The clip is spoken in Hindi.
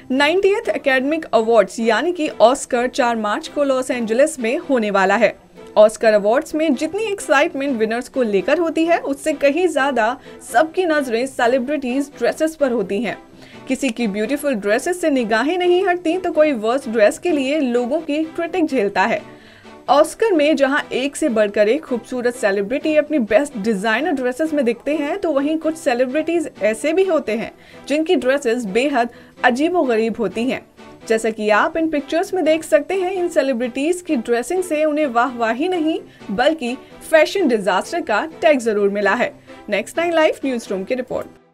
90th एकेडमिक अवार्ड्स यानी कि ऑस्कर 4 मार्च को लॉस एंजलिस में होने वाला है। ऑस्कर अवार्ड्स में जितनी एक्साइटमेंट विनर्स को लेकर होती है, उससे कहीं ज्यादा सबकी नजरें सेलिब्रिटीज ड्रेसेस पर होती हैं। किसी की ब्यूटीफुल ड्रेसेस से निगाहें नहीं हटती तो कोई वर्स्ट ड्रेस के लिए लोगों की क्रिटिक झेलता है। ऑस्कर में जहां एक से बढ़कर एक खूबसूरत सेलिब्रिटी अपनी बेस्ट डिजाइनर ड्रेसेस में दिखते हैं, तो वहीं कुछ सेलिब्रिटीज ऐसे भी होते हैं जिनकी ड्रेसेस बेहद अजीबोगरीब होती हैं। जैसा कि आप इन पिक्चर्स में देख सकते हैं, इन सेलिब्रिटीज की ड्रेसिंग से उन्हें वाहवाही नहीं बल्कि फैशन डिजास्टर का टैग जरूर मिला है। नेक्स्ट 9 लाइव न्यूज रूम की रिपोर्ट।